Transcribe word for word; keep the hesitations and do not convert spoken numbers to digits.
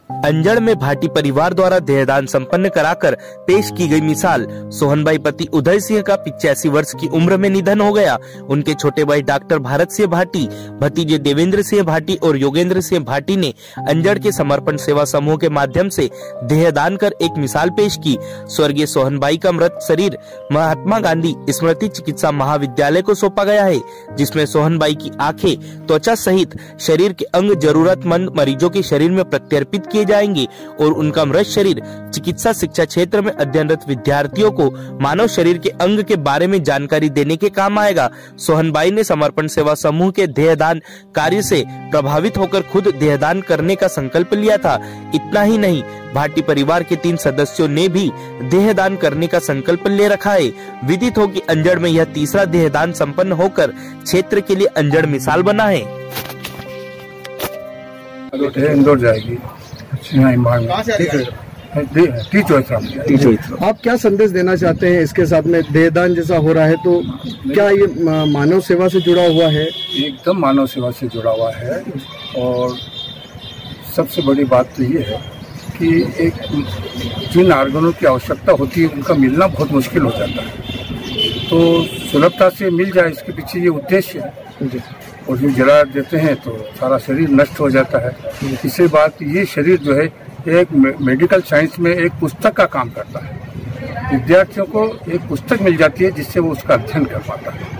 अंजड़ में भाटी परिवार द्वारा देहदान संपन्न कराकर पेश की गई मिसाल। सोहनबाई पति उदय सिंह का पिचासी वर्ष की उम्र में निधन हो गया। उनके छोटे भाई डॉक्टर भारत सिंह भाटी, भतीजे देवेंद्र सिंह भाटी और योगेंद्र सिंह भाटी ने अंजड़ के समर्पण सेवा समूह के माध्यम से देहदान कर एक मिसाल पेश की। स्वर्गीय सोहनबाई का मृत शरीर महात्मा गांधी स्मृति चिकित्सा महाविद्यालय को सौंपा गया है, जिसमें सोहनबाई की आंखें, त्वचा सहित शरीर के अंग जरूरतमंद मरीजों के शरीर में प्रत्यर्पित किए जाएंगे और उनका मृत शरीर चिकित्सा शिक्षा क्षेत्र में अध्ययनरत विद्यार्थियों को मानव शरीर के अंग के बारे में जानकारी देने के काम आएगा। सोहनबाई ने समर्पण सेवा समूह के देहदान कार्य से प्रभावित होकर खुद देहदान करने का संकल्प लिया था। इतना ही नहीं, भाटी परिवार के तीन सदस्यों ने भी देहदान करने का संकल्प ले रखा है। विदित हो कि अंजड़ में यह तीसरा देहदान संपन्न होकर क्षेत्र के लिए अंजड़ मिसाल बना है। इंदौर जाएगी। आप क्या संदेश देना चाहते हैं इसके साथ में देहदान जैसा हो रहा है, तो क्या ये मानव सेवा से जुड़ा हुआ है? एकदम मानव सेवा से जुड़ा हुआ है। और सबसे बड़ी बात तो ये है कि एक जिन ऑर्गनों की आवश्यकता होती है उनका मिलना बहुत मुश्किल हो जाता है, तो सुलभता से मिल जाए, इसके पीछे ये उद्देश्य है। और जो जला देते हैं तो सारा शरीर नष्ट हो जाता है। इससे बात ये शरीर जो है एक मेडिकल साइंस में एक पुस्तक का काम करता है। विद्यार्थियों को एक पुस्तक मिल जाती है जिससे वो उसका अध्ययन कर पाता है।